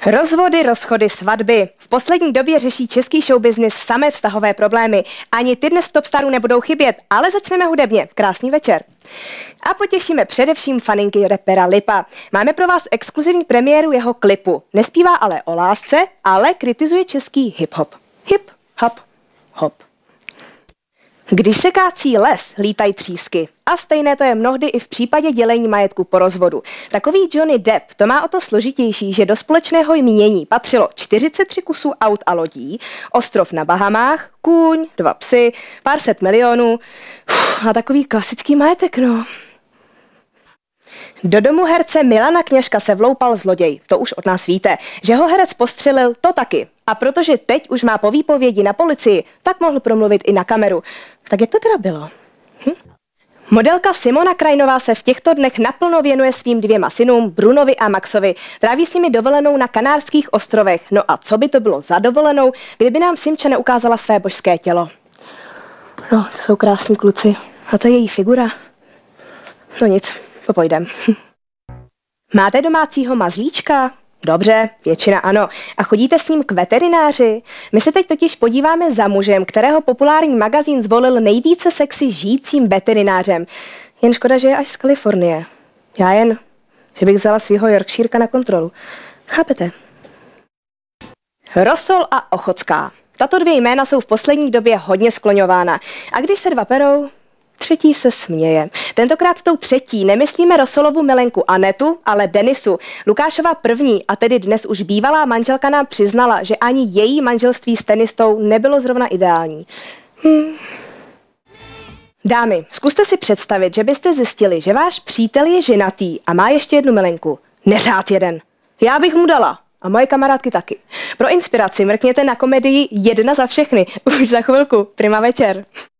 Rozvody, rozchody, svatby. V poslední době řeší český showbiznis samé vztahové problémy. Ani ty dnes v Top Staru nebudou chybět, ale začneme hudebně. Krásný večer. A potěšíme především faninky rapera Lipa. Máme pro vás exkluzivní premiéru jeho klipu. Nespívá ale o lásce, ale kritizuje český hip-hop. Hip, hop, hop. Když se kácí les, lítají třísky. A stejné to je mnohdy i v případě dělení majetku po rozvodu. Takový Johnny Depp to má o to složitější, že do společného jmění patřilo 43 kusů aut a lodí, ostrov na Bahamách, kůň, 2 psy, pár set milionů a takový klasický majetek, no. Do domu herce Milana Kněžka se vloupal zloděj. To už od nás víte. Že ho herec postřelil, to taky. A protože teď už má po výpovědi na policii, tak mohl promluvit i na kameru. Tak jak to teda bylo? Modelka Simona Krajnová se v těchto dnech naplno věnuje svým 2 synům, Brunovi a Maxovi. Tráví s nimi dovolenou na Kanárských ostrovech. No a co by to bylo za dovolenou, kdyby nám Simča neukázala své božské tělo? No, to jsou krásní kluci. A to je její figura. No nic, popojdem. Máte domácího mazlíčka? Dobře, většina ano. A chodíte s ním k veterináři? My se teď totiž podíváme za mužem, kterého populární magazín zvolil nejvíce sexy žijícím veterinářem. Jen škoda, že je až z Kalifornie. Já jen, že bych vzala svého Yorkshireka na kontrolu. Chápete? Rosol a Ochocká. Tato 2 jména jsou v poslední době hodně skloňována. A když se 2 perou, třetí se směje. Tentokrát tou třetí nemyslíme Rosolovu milenku Anetu, ale Denisu. Lukášova první a tedy dnes už bývalá manželka nám přiznala, že ani její manželství s tenistou nebylo zrovna ideální. Dámy, zkuste si představit, že byste zjistili, že váš přítel je ženatý a má ještě 1 milenku. Neřád jeden. Já bych mu dala. A moje kamarádky taky. Pro inspiraci mrkněte na komedii 1 za všechny. Už za chvilku. Prima večer.